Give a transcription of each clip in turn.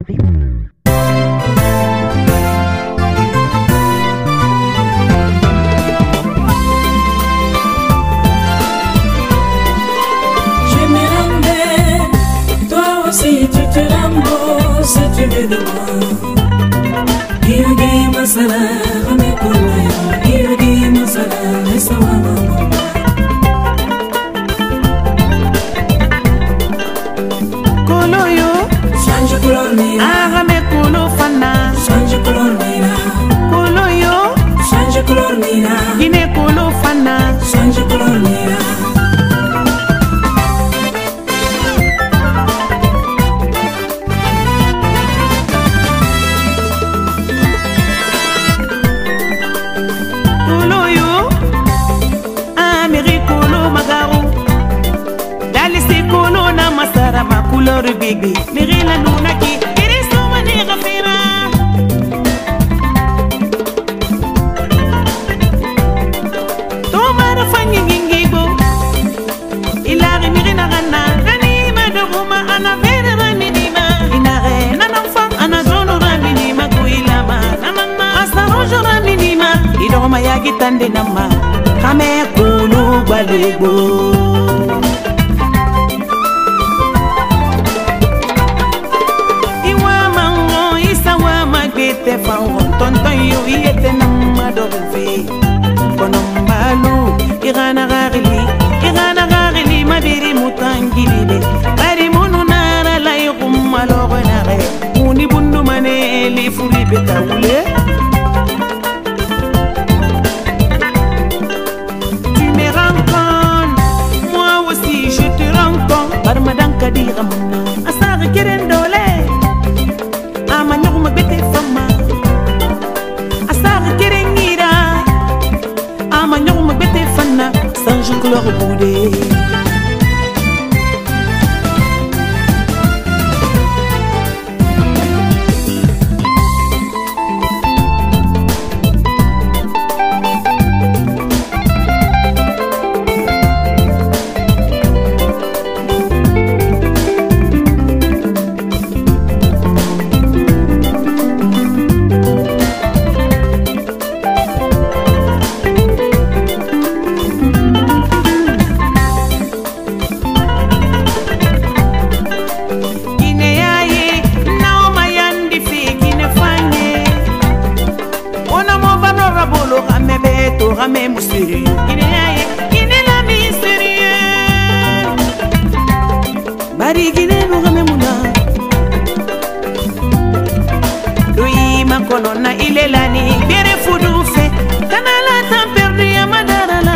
Si tu te rembourses, si tu veux de moi, Yudi Masala, Ramekula, Yudi Masala, Esawama. Koloyo, change couleur mira, Ramekulo Fana, change couleur mira, Koloyo, change couleur mira, Guinée-Kolo Fana, change couleur mira. couleur bébé, Mirila Nunaki, Iriso Manira Fira. Tomara Fanny Gingibo, Ilari Mirina Rana, Ranima de Roma, Anna Vera Raminima, Inare, Nanafan, Anazono Raminima, Guilama, Namama, Asarojo Raminima, Idoma Yagitande Nama, Kame Kulu Balego. Te fango tonton yo yete namma dorve kono malu irana garili mabiri mutangili de bari munu nara la yum malo nare muni bundu mane li furi betawule tu me rencontres moi aussi je te rencontre par madame kadira muna asar kerendole amanyo mabete fama sans couleur boudée. Ramé sérieux, Guinée la mi sérieux. Bari Guinée no ramé mouna. Lui ma colonna il est là ni bien foudou fait. Canala t'as perdu à Madarala.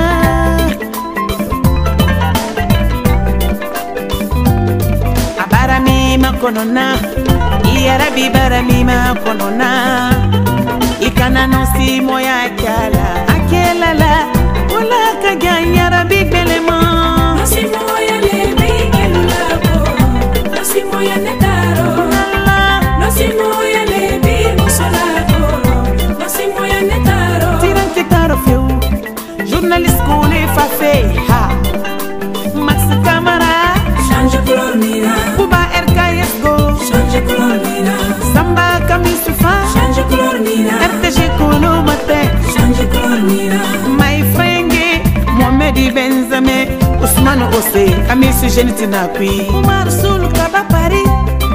Abarami ma colonna, Iarabi barami ma colonna. Ikana no si moya kala. Kelala, ola kaganya big belema. Nasi moya le big elulako, nasi moya netaro. Nasi moya le big musolako, nasi moya netaro. Tiran ketaro feu, journaliste kone fa fe ha. Max Camara, change couleur mira. Kuba RKS go, change couleur mira. Samba Kamisufa, change couleur mira. RTG Kolo Mate. My friend, Mohamed Benzame, Ousmane Ose, Amisu Genitina Kui, Omar Soul Kaba Paris,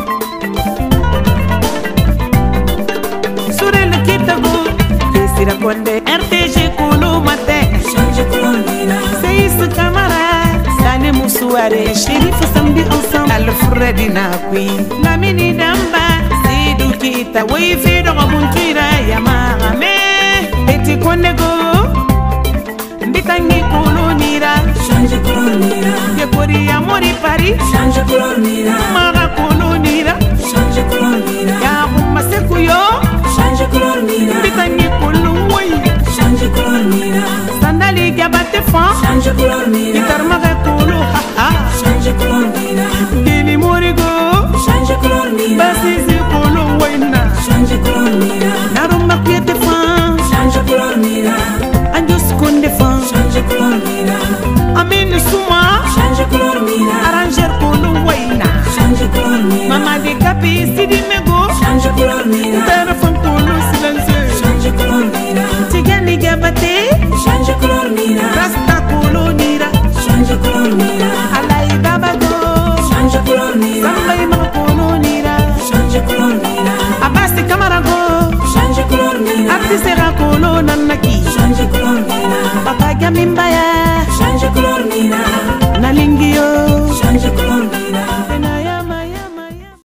Surel Kitago, Kesira Konde, RTG Kolo Mate, change Colomina, Seis Camara, Sane Moussouare, Shérif Samedi ensemble, Alfred Nakui, Lamini Damba, Sidou Kita, Wayfe de Rabuntira, Yamara, Petit Konego, Bitangi Kolonira, change Colomina, Yekori Amori Paris, change Colomina, Mara Kolonira, change Colomina, Yahuma Sekuyo, change Colomina, Bitangi Kolonway, change Colomina, Sandali Gabate Fan, change Colomina, Itarmaga Kolo, change Colomina, Dini Morigo, change Colomina, Basizi Kolonwayna, change Colomina, Naruma Piete Fan, change Colomina, Anjus Kunde Fan, change Colomina, Amin Souma, change Colomina, Arranger Kolonwayna, change Colomina, Mama de Capi Sidi Mego. ti sera